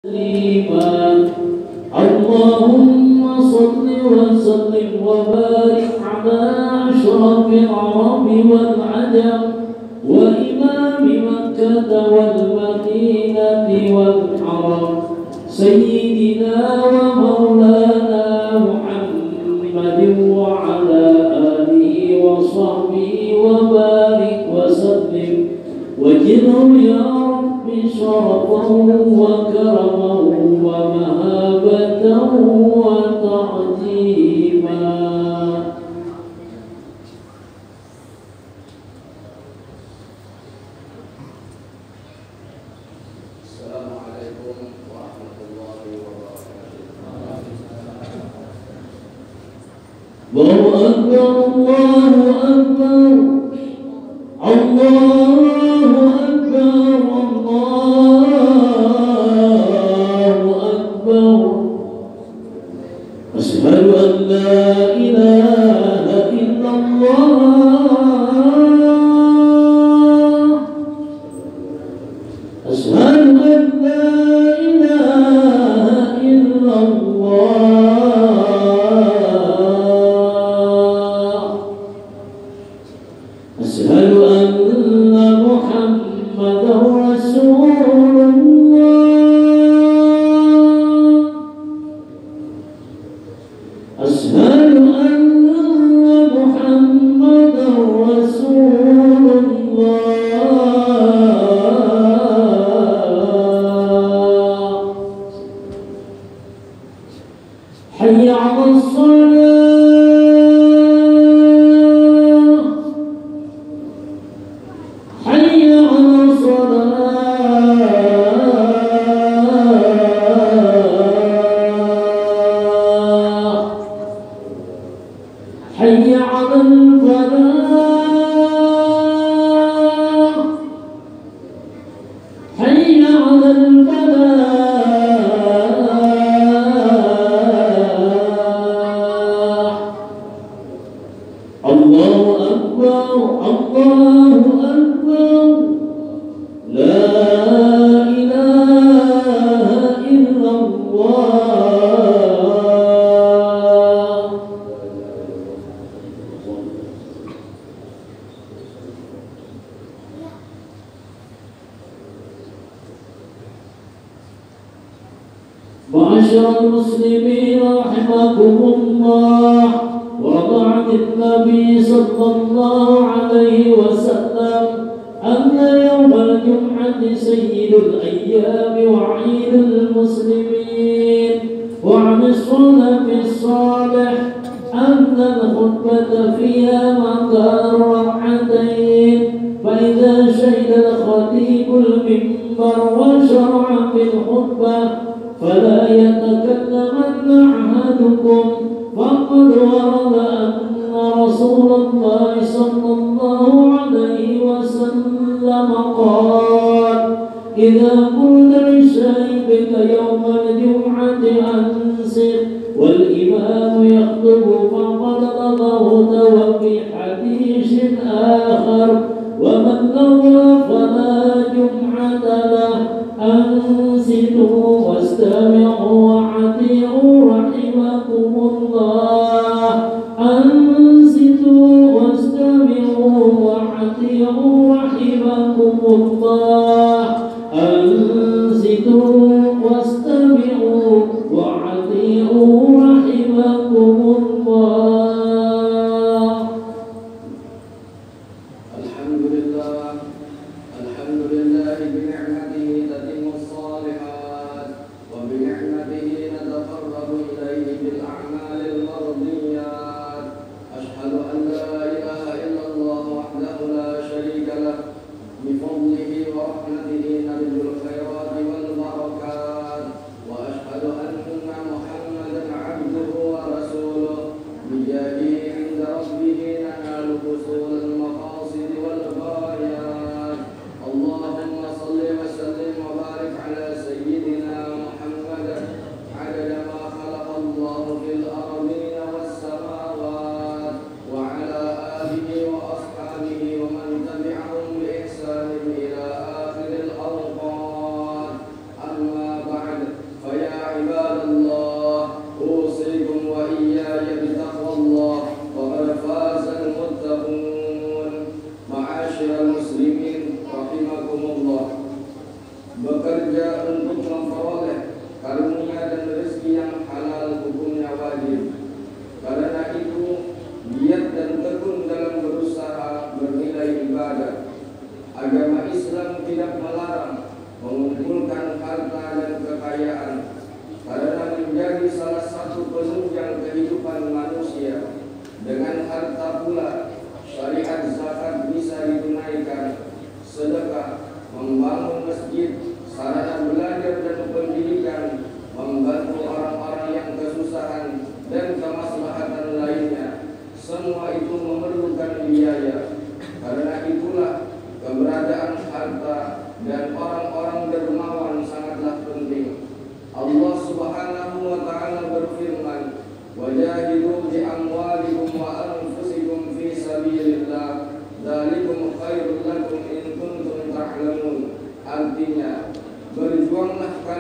اللهم صل وسلم وبارك على أشرف العرب والعجم وإمام مكة والمدينة والحرم سيدنا ومولانا محمد وعلى آله وصحبه وبارك وسلم وجنه يا رب شرفا وكرما ومهابة وتعظيما. السلام عليكم ورحمة الله وبركاته. الله أكبر الله أكبر الله أكبر الله أكبر أشهد أن لا إله إلا الله أشهد أن لا إله إلا الله أشهد أن محمدا رسول الله أشهد أن محمدا رسول الله حي على الصلاة حي على الصلاة حي على الفلاح حي على الفلاح. الله أكبر الله أكبر لا إله إلا الله. معاشر المسلمين رحمكم الله، ورد عن النبي صلى الله عليه وسلم أن يوم الجمعة سيد الأيام وعيد المسلمين. وعن السلف الصالح أن الخطبة فيها مقدار ركعتين، فإذا شهد الخطيب المنبر وشرع في الخطبة فلا يتكلمن أحدكم، فقد ورد أن رسول الله صلى الله عليه وسلم قال: إذا قلت لشيبك يوم الجمعة أنصت والإمام يخطب فقد لغوت. وفي حديث آخر: ومن لغى فلا جمعة له. أنصت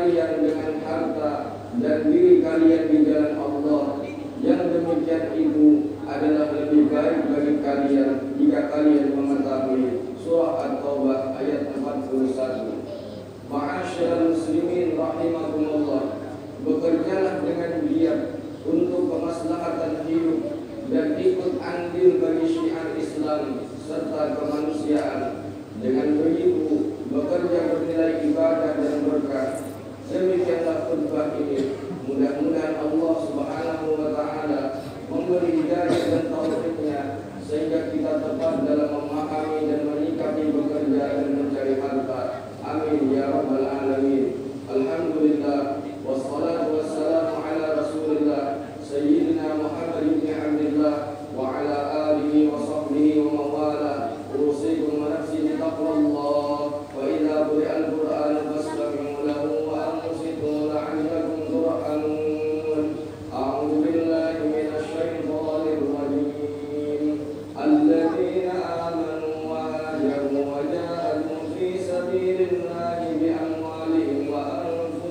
kalian dengan harta dan diri kalian di jalan Allah. Yang demikian itu adalah lebih baik bagi kalian jika kalian mengetahui. Surah At-Taubah ayat 41. Ma'asyiral muslimin rahimakumullah, bekerjalah dengan giat untuk kemaslahatan hidup dan ikut andil bagi syiar Islam serta kemanusiaan. Dengan begitu bekerja bernilai ibadah dan berkah. Demikianlah khutbah ini. Mudah-mudahan Allah Subhanahu wa taala memberi hidayah dan taufiknya sehingga kita tepat dalam memahami dan menyikapi bekerja dan mencari harta. Amin ya rabbal alamin. Alhamdulillah wassalatu wassalamu ala Rasulillah sayyidina Muhammad ibn Abdullah wa ala alihi wa sahbihi wa mawala. Usikum wa nafsi bi taqwallah wa idza quri'al Qur'an fastami'u lahu wa ansitu la'allakum turhamun. A'udzu billahi minasy syaithanir rajim. Alladzina amanu wa hajaru wa jahadu fi sabilillahi bi amwalihim wa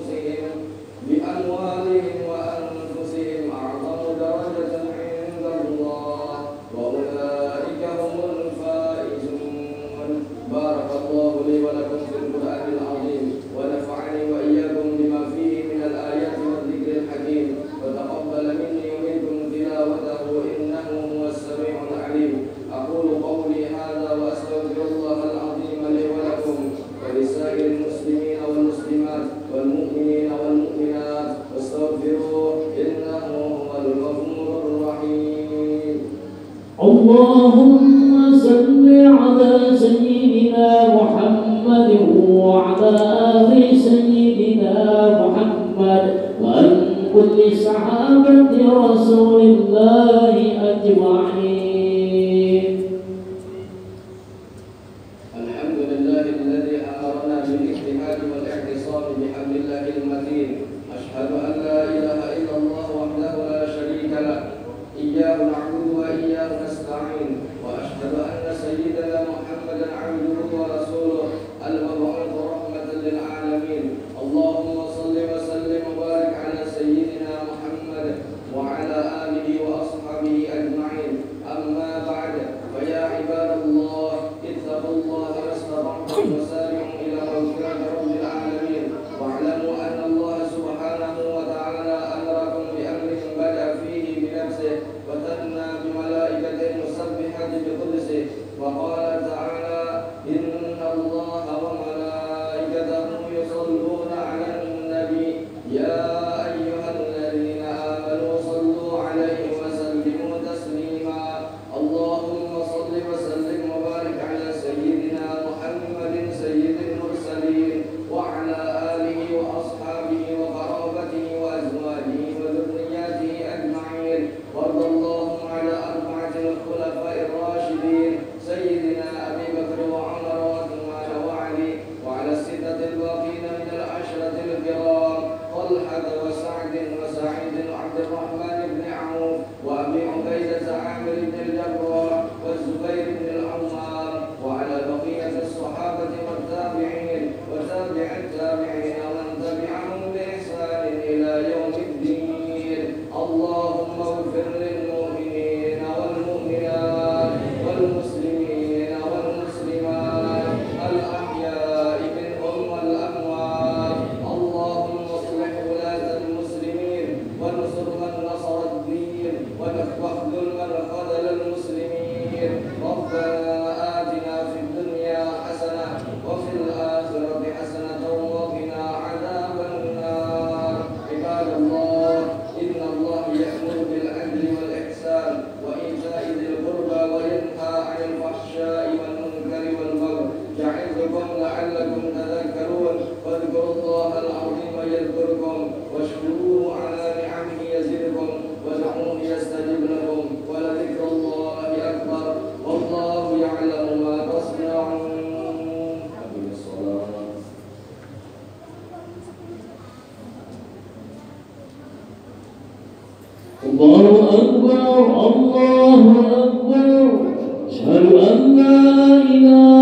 anfusihim a'zamu darajatan 'inda Allah wa ulaika humul faizun. Barakallahu li wa lakum fil Qur'anil 'azim wa nafa'ani wa iyyakum bima fihi minal ayati wadh dhikril hakim wa taqabbala minni wa minkum tilawatahu innahu huwas sami'ul 'alim. Aqulu qawli hadha wa astaghfirullahal 'azim li wa lakum wa lisairil muslimin wal muslimat wal mu'minina wal mu'minat wastaghfiruhu innahu huwal ghafurur rahim. Allahumma salli ala sayyidina Muhammad wa ala ali sayyidina Muhammad wa an kulli sahabati Rasulillahi ajma'in. Alhamdulillahilladzi amarna bil ijtihad wal i'tisam bi hablillahil matin. Ashhadu an la ilaha illallah wahdahu la syarika lah. Iyyahu na'budu wa iyyahu nasta'in. Wa ashhadu anna sayyidana Muhammadan 'abduhu wa rasuluh al-mab'uts rahmatan lil 'alamin. Allahumma shalli wa sallim wa barik 'ala sayyidina Muhammad wa 'ala alihi wa ashabihi ajma'in. Amma ba'd, fa ya ibadallah ittaqullaha mastata'tum wa sari'u ila maghfirati rabbil 'alamin. Wa'lamu anna Allah subhanahu wa ta'ala amarakum bi amrin bada fihi bi nafsihi wa thanna bi malaikatihi musabbihati bi qudsihi wa qala ta'ala inna Allaha wa malaikatahu yusalluna 'alan nabi ya ayyuhalladzina amanu sallu 'alaihi wa sallimu taslima. Allahumma salli wa sallim wa barik 'ala sayyidina Muhammadin sayyidil mursalin wa 'ala alihi wa ashabihi wa qarabatihi wa azwajihi wa dhurriyyatihi ajma'in. Wardallahu 'ala arba'atil khulafa'ir rasyidin sayyidina Abi Bakr wa Umar wa Uthman wa Ali wa 'ala sittatil baqina minal ashratil kiram Talha wa Sa'd wa Sa'id wa Abdurrahman ibn Auf wa Abi Ubaidah Amir ibn al-Jarrah wa Zubair ibn al-Awwam wa 'ala baqiyatis sahabati wat tabi'in wa tabi'it tabi'in wa man tabi'ahum bi ihsan ila yaumiddin. Allahumma ighfir lil mu'minina wal mu'minat wal muslimina wal muslimat al ahya'i minhum wal amwat. Allahumma aslih wulatal muslimin wa ansur man nasara ad-din wa واخذل من خذل المسلمين. ربنا آتنا في الدنيا حسنة وفي الآخرة حسنة وقنا عذاب النار. عباد الله إن الله يأمر بالعدل والإحسان وإيتاء ذي القربى وينهى عن الفحشاء والمنكر والبغي يعظكم لعلكم تذكرون. واذكروا الله العظيم يذكركم واشكروه على نعمه يزدكم وادعوه يستجب لكم ولذكر الله أكبر والله يعلم ما تصنعون. أقم الصلاة. الله أكبر الله أكبر أشهد أن لا إله